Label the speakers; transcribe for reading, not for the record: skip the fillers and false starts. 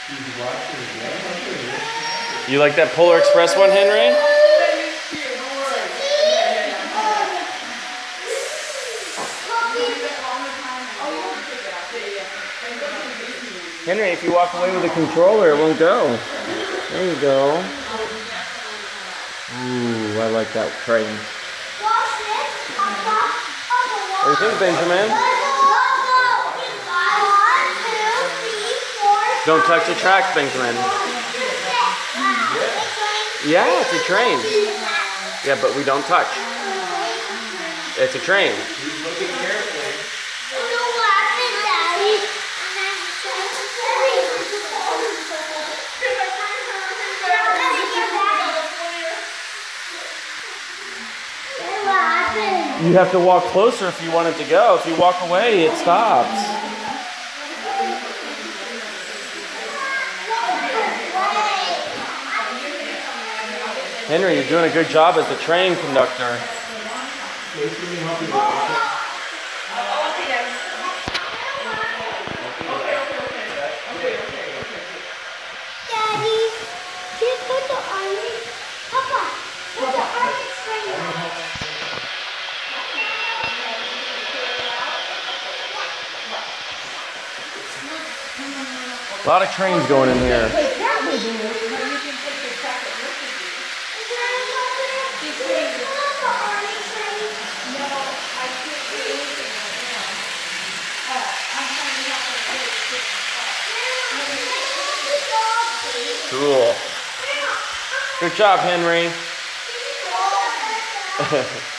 Speaker 1: You like that Polar Express one, Henry? Henry, if you walk away with the controller, it won't go. There you go. Ooh, I like that train. What do you think, Benjamin? Don't touch the tracks, Benjamin. Yeah, it's a train. Yeah, but we don't touch. It's a train. You have to walk closer if you want it to go. If you walk away, it stops. Henry, you're doing a good job as the train conductor.
Speaker 2: Daddy, can you put the orange? Papa, put the orange train on.
Speaker 1: A lot of trains going in here. Cool. Good job, Henry.